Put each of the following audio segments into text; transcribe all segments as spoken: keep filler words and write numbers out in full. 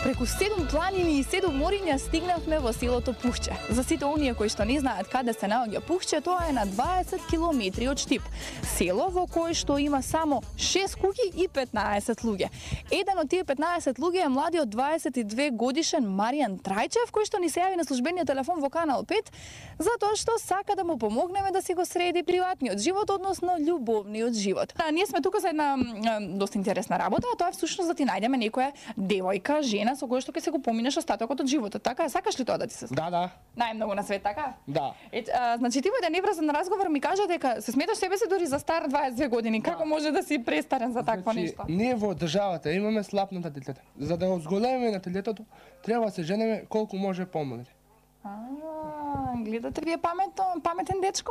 Преку седум планини и седум мориња стигнавме во селото Пухче. За сите оние кои што не знаат каде се наоѓа Пухче, тоа е на дваесет километри од Штип. Село во кое што има само шест куќи и петнаесет луѓе. Еден од тие петнаесет луѓе е младиот дваесет и две годишен Маријан Трајчев, кој што ни се јави на службениот телефон во Канал пет, затоа што сака да му помогнеме да си го среди приватниот живот, односно љубовниот живот. А, ние сме тука за една доста интересна работа, а тоа е всушност да ти најдеме некоја девојка, жена со која што ќе се го поминеш остатокот од животот. Така е, сакаш ли тоа да ти се случи? Да, да. Најмногу на свет, така? Да. Е, а, значи ти во еден невразен разговор ми кажа дека се сметаш себе си дури за стар дваесет и две години. Како може да си престарен за такво Значи, нешто? ние во државата имаме слаб наталитет. За да го зголемиме наталитетот, треба да се женеме колку може помлади. А, гледате вие паметно, паметен дечко?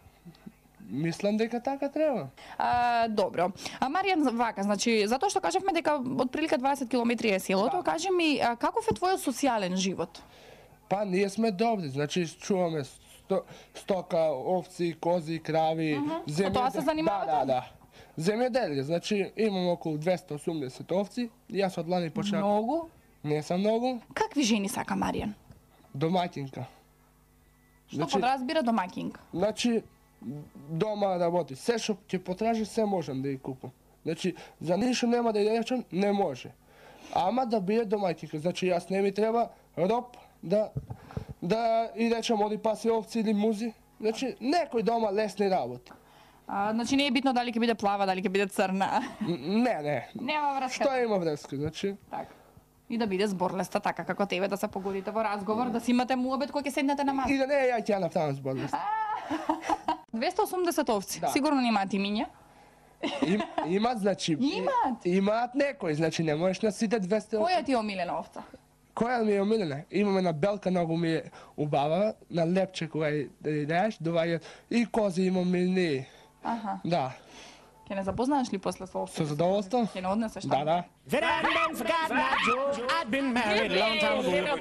Мислам дека така треба. А, добро. А Маријан, вака, значи, затоа што кажавме дека од прилика дваесет километри е селото, Да. кажи ми, а, каков е твојот социјален живот? Па ние сме добри, значи чуваме сто, стока, овци, кози, крави, Со тоа се занимавате? Да, да, да. Земјоделие, значи имам околу двесте и осумдесет овци, јас од лани почнав. Многу? Не сам многу, Какви жени сака Маријан? домаќинка. Што подразбира домаќинка? Значи, дома работи. Се што ќе потражи, се можам да ја купам. Значи, за ништо нема да ја речам, не може. Ама да биде домаќинка. Значи, јас не ми треба роб да да и речам оди паси овци или музи. Значи, некој дома лесни работи. А, значи не е битно дали ќе биде плава, дали ќе биде црна. Н- Не, не. Нема врска. Што има врска, значи? Така. И да биде зборлеста така како тебе, да се погодите во разговор, да си имате муабет кој ќе седнете на маса. И да не ја ќе ја направам зборлест. двесте и осумдесет овци. Да. Сигурно немаат имиња. Им, имат, значи... Имаат? Имаат некој, значи не можеш на сите двесте... Која ти е омилена овца? Која ми е омилена? Имаме на белка, многу ми е убава, на лепче кога да идеш, доваѓа и кози имам милни. Аха. Да, Ќе не запознаеш ли после со овците? со задоволство. Ќе не однесеш Да, таму? да. That I done forgot my George. I'd been married a long time ago.